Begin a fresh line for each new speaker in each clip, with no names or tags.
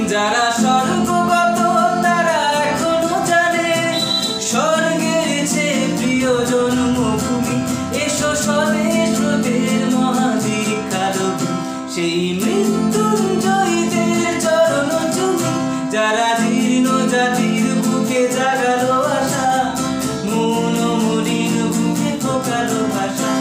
যারা স্বর্গগত তারা এখনো জানে স্বর্গের চেয়ে প্রিয় জন্মভূমি। এসো স্বদেশব্রতের মহাদীক্ষারবি, সেই মৃত্যুঞ্জয়ীদের চরণ চুমি। যারা জীর্ণ জাতির বুকে জাগালো আশা, মৌন মলিন বুকে ফোকালো ভাষা।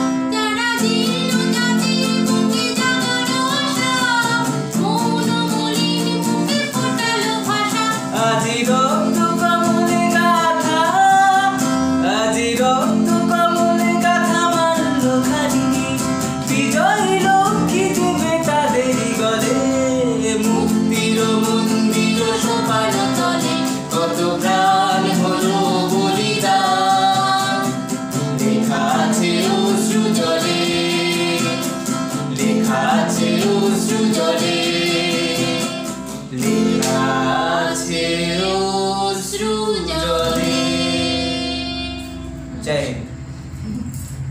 আজি রক্ত কমলে গাথা, আজি রক্ত কমলে গাথা মানল খানি। বিজয় লক্ষ্মী তুমি তাদেরই গলে, মুক্তির মন্দির সোপান তলে কত প্রাণ হলো বলিদান। লেখা আছে অশ্রু জলে, লেখা আছে অশ্রু জলে, লেখা আছে অশ্রু